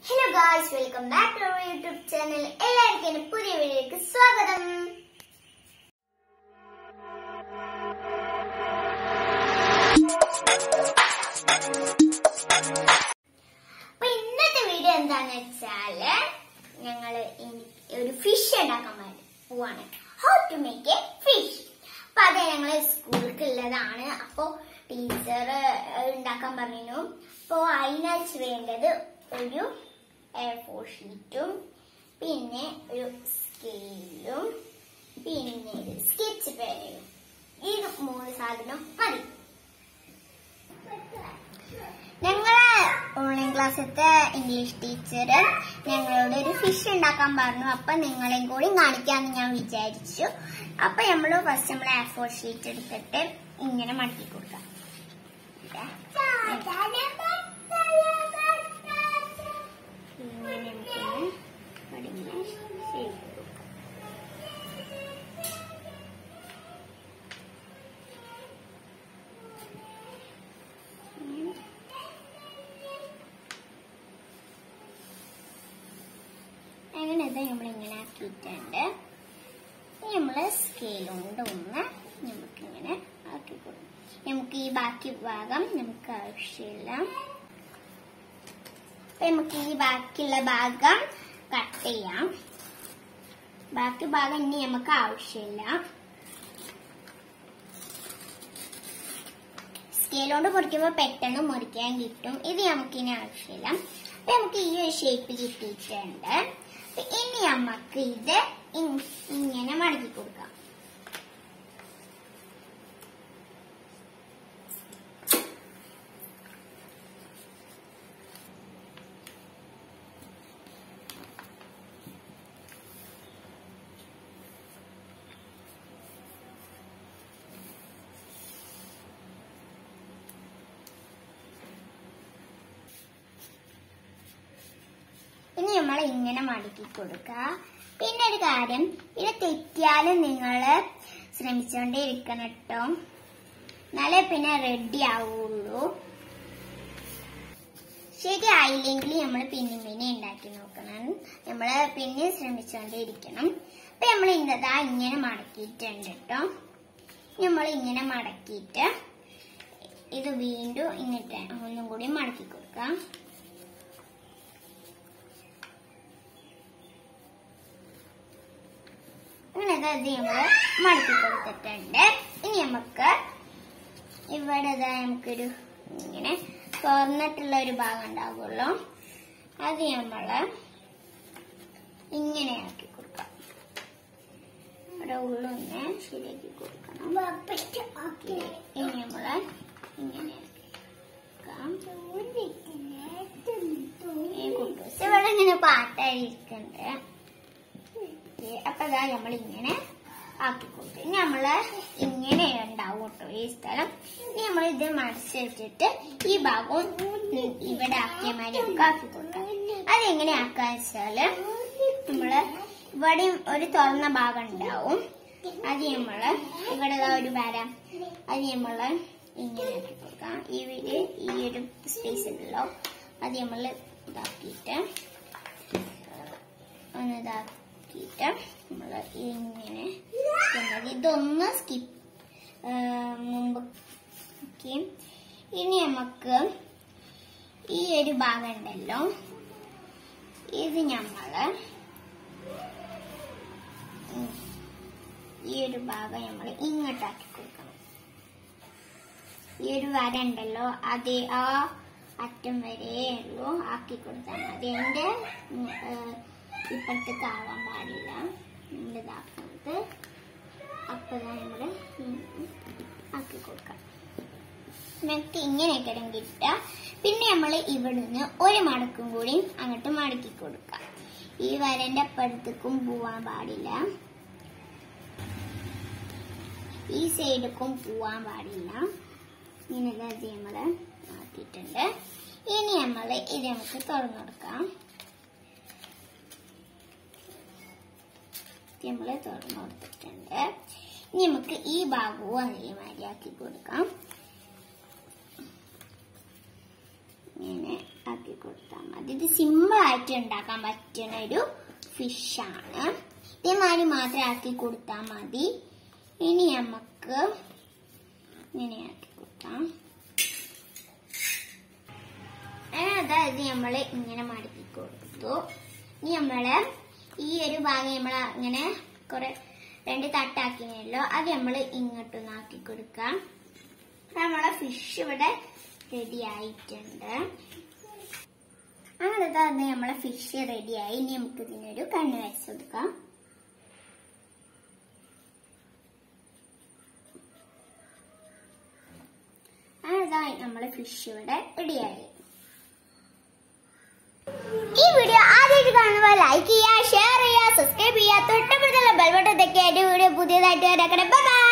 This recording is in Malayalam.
Hello guys, welcome back to our YouTube channel. എല്ലാവർക്കും പുതിയ വീഡിയോയിലേക്ക് സ്വാഗതം. അപ്പോൾ ഇന്നത്തെ വീഡിയോ എന്താണെന്ന് വെച്ചാൽ ഞങ്ങൾ ഒരു ഫിഷ് ഉണ്ടാക്കാൻ പോവാണ്. How to make a fish. അപ്പോൾ അത് ഞങ്ങൾ സ്കൂളിലേക്കുള്ളതാണ്. അപ്പോൾ ടീച്ചർ ഉണ്ടാക്കാൻ പറഞ്ഞു. അപ്പോൾ അതിനായിട്ട് വേണ്ടത് ഒരു A4 ഷീറ്റും പിന്നെ ഒരു സ്കെയിലും പിന്നെ ഒരു സ്കെച്ച് പേനയും ഇത് 3 സാധനം മതി. ഞങ്ങളെ ഓൺലൈൻ ക്ലാസ്സിലത്തെ ഇംഗ്ലീഷ് ടീച്ചർ ഞങ്ങളോട് ഒരു ഫിഷ് ഉണ്ടാക്കാൻ പറഞ്ഞു. അപ്പൊ നിങ്ങളെയും കൂടി കാണിക്കാന്ന് ഞാൻ വിചാരിച്ചു. അപ്പൊ നമ്മള് ഫസ്റ്റ് നമ്മൾ A4 ഷീറ്റ് എടുത്തിട്ട് ഇങ്ങനെ മടക്കി കൊടുക്കാം. അങ്ങനെ നമ്മളിങ്ങനെ ആക്കിയിട്ടുണ്ട്. നമ്മള് സ്കെയിൽ കൊണ്ട് ഒന്ന് നമുക്കിങ്ങനെ ആക്കി കൊടുക്കും. നമുക്ക് ഈ ബാക്കി ഭാഗം നമുക്ക് ആവശ്യമില്ല. നമുക്ക് ഈ ബാക്കിയുള്ള ഭാഗം കട്ട് ചെയ്യാം. ബാക്കി ഭാഗം ഇനി നമുക്ക് ആവശ്യമില്ല. സ്കെയിൽ കൊണ്ട് മുറിക്കുമ്പോൾ പെട്ടെന്ന് മുറിക്കാൻ കിട്ടും. ഇത് നമുക്കിനി ആവശ്യമില്ല. അപ്പൊ നമുക്ക് ഈ ഒരു ഷേപ്പ് കിട്ടിയിട്ടുണ്ട്. ഇനി നമുക്ക് ഇത് ഇങ്ങനെ മടക്കി കൊടുക്കാം. ഇനി നമ്മൾ ഇങ്ങനെ മടക്കി കൊടുക്കുക. പിന്നെ ഒരു കാര്യം, ഇത് തെറ്റിയാലും നിങ്ങള് ശ്രമിച്ചോണ്ടേ ഇരിക്കണം കേട്ടോ, എന്നാലേ പിന്നെ റെഡി ആവുള്ളൂ. ശരിയായില്ലെങ്കിൽ നമ്മൾ പിന്നെ ഉണ്ടാക്കി നോക്കണം. നമ്മള് പിന്നെ ശ്രമിച്ചോണ്ടേ ഇരിക്കണം. അപ്പൊ നമ്മൾ ഇന്നതാ ഇങ്ങനെ മടക്കിയിട്ടുണ്ട് കേട്ടോ. നമ്മൾ ഇങ്ങനെ മടക്കിയിട്ട് ഇത് വീണ്ടും ഇങ്ങോട്ട് ഒന്നും കൂടി മടക്കി കൊടുക്കാം. അങ്ങനെ നമ്മള് മടക്കി കൊടുത്തിട്ടുണ്ട്. ഇനി നമുക്ക് ഇവിടെ നമുക്കൊരു ഇങ്ങനെ തുറന്നിട്ടുള്ള ഒരു ഭാഗം ഉണ്ടാവുമല്ലോ, അത് നമ്മള് ഇങ്ങനെ ആക്കി കൊടുക്കാം. ഇവിടെ ഉള്ളൊന്ന് ശരിയാക്കി കൊടുക്കണം. ഇനി നമ്മള് ഇങ്ങനെ ഇവിടെ ഇങ്ങനെ പാട്ടായിരിക്കണ്ടേ. അപ്പൊ ഇതാ നമ്മൾ ഇങ്ങനെ ആക്കി കൊടുത്തു. ഇനി നമ്മള് ഇങ്ങനെ ഉണ്ടാവും കേട്ടോ ഈ സ്ഥലം. ഇനി നമ്മൾ ഇത് മറിച്ച് വെച്ചിട്ട് ഈ ഭാഗവും ഇവിടെ ആക്കിയ മാതിരി ഒക്കെ ആക്കി കൊടുക്കാം. അതെങ്ങനെ ആക്കാന്ന് വെച്ചാല് നമ്മള് ഇവിടെ ഒരു തുറന്ന ഭാഗം ഉണ്ടാവും. അത് നമ്മള് ഇവിടെ ഒരു വരാം, അത് നമ്മള് ഇങ്ങനെ ആക്കി കൊടുക്കാം. ഈ ഒരു സ്പേസ് ഉണ്ടല്ലോ, അത് നമ്മള് ഇതാക്കിയിട്ട് നമ്മള് ഇങ്ങനെ ഇതൊന്ന് മുമ്പ്. ഇനി നമുക്ക് ഈ ഒരു ഭാഗം ഉണ്ടല്ലോ, ഇത് നമ്മള് ഈ ഒരു ഭാഗം നമ്മള് ഇങ്ങോട്ടാക്കി കൊടുക്കണം. ഈ ഒരു വര ഉണ്ടല്ലോ, അത് ആ അറ്റം വരെ ഉള്ളൂ ആക്കി കൊടുത്താൽ മതി. എന്റെ ഇപ്പഴത്തേക്ക് ആവാൻ പാടില്ല. നമ്മളിതാക്കുന്നത് അപ്പൊ നമ്മള് ആക്കി കൊടുക്കാം. നമുക്ക് ഇങ്ങനെയൊക്കെ കിട്ടുക. പിന്നെ നമ്മള് ഇവിടുന്ന് ഒരു മടക്കും കൂടി അങ്ങോട്ട് മടക്കി കൊടുക്കാം. ഈ വരന്റെ അപ്പുറത്തേക്കും പോവാൻ പാടില്ല, ഈ സൈഡിലേക്കും പോവാൻ പാടില്ല. ഇങ്ങനെ നമ്മള് ആക്കിയിട്ടുണ്ട്. ഇനി നമ്മള് ഇത് നമുക്ക് തുറന്നു കൊടുക്കാം. നമ്മള് തുറന്നു കൊടുത്തിട്ടുണ്ട്. ഇനി നമുക്ക് ഈ ഭാഗവും അതേമാതിരി ആക്കി കൊടുക്കാം. ഇങ്ങനെ ആക്കി കൊടുത്താൽ മതി. ഇത് സിമ്പിൾ ആയിട്ട് ഉണ്ടാക്കാൻ പറ്റുന്ന ഒരു ഫിഷാണ്. ഇതേമാതിരി മാത്രം ആക്കി കൊടുത്താൽ മതി. ഇനി നമുക്ക് ഇങ്ങനെ ആക്കി കൊടുക്കാം. അതായത് നമ്മള് ഇങ്ങനെ മടക്കി കൊടുത്തു. ഇനി നമ്മള് ഈ ഒരു ഭാഗം നമ്മൾ ഇങ്ങനെ കുറെ 2 തട്ടാക്കിയല്ലോ, അത് നമ്മൾ ഇങ്ങോട്ടൊന്ന് ആക്കി കൊടുക്കാം. നമ്മളെ ഫിഷ് ഇവിടെ റെഡി ആയിട്ടുണ്ട്. അങ്ങനെ നമ്മളെ ഫിഷ് റെഡിയായി. ഇനി നമുക്ക് ഇതിനൊരു കണ്ണ് വരച്ച് കൊടുക്കാം. അങ്ങനെ നമ്മളെ ഫിഷ് ഇവിടെ റെഡിയായി. ഈ വീഡിയോ ആദ്യമായിട്ട് കാണുമ്പോൾ ലൈക്ക് ചെയ്യുക, ഷെയർ ചെയ്യുക, സബ്സ്ക്രൈബ് ചെയ്യുക, തൊട്ടപ്പുറത്തുള്ള ബെൽ ബട്ടൺ തട്ടിയായിട്ട് വീഡിയോ പുതിയതായിട്ട് വരാക്കണേ. ബൈ.